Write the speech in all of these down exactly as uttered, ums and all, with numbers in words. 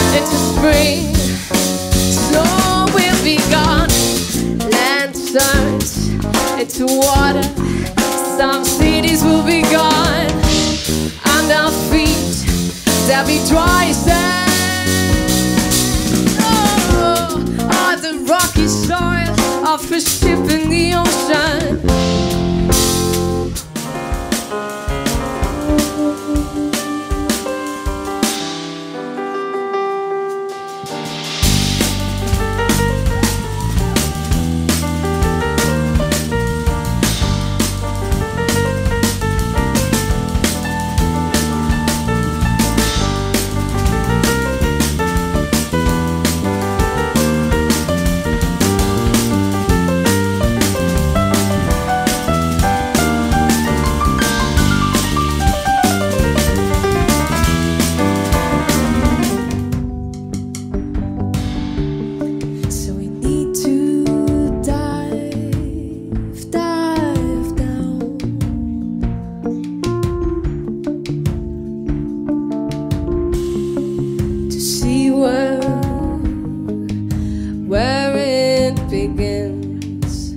into spring. Snow will be gone. Land turns into water. Some cities will be gone. On our feet there'll be dry sand. Oh, on the rocky soil of a ship in the ocean. Where it begins.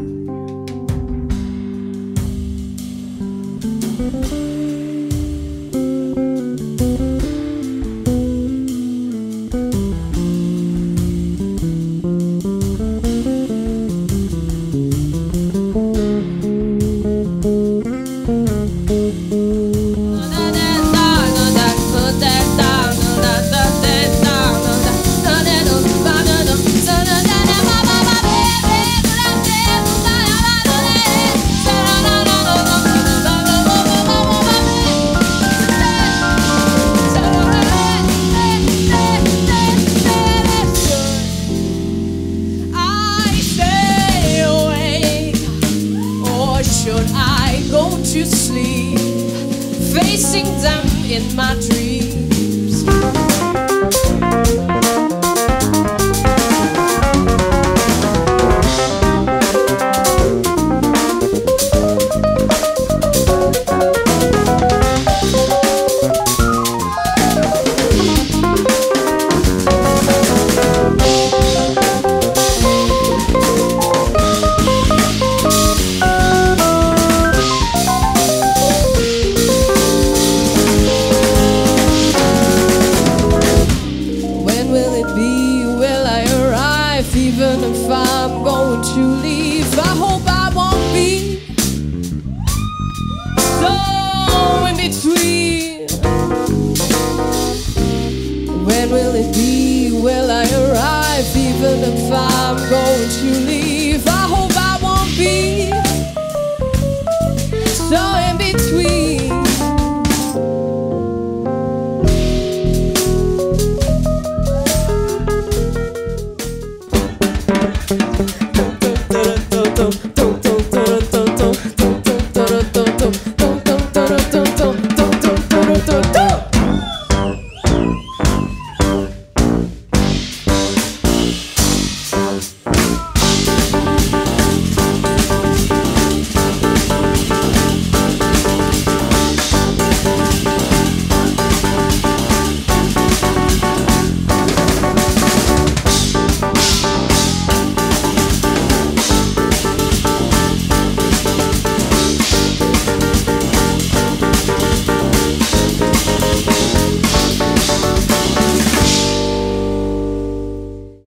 Should I go to sleep, facing them in my dreams? Even if I'm going to leave, I hope I won't be so in between. When will it be?